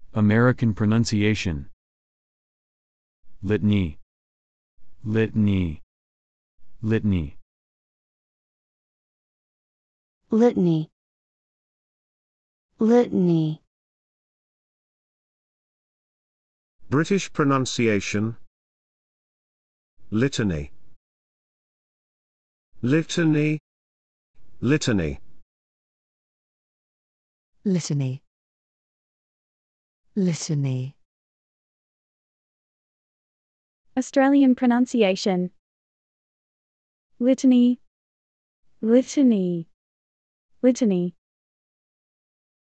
American pronunciation. Litany. Litany. Litany. Litany. Litany. British pronunciation. Litany. Litany. Litany. Litany. Litany. Australian pronunciation. Litany. Litany. Litany.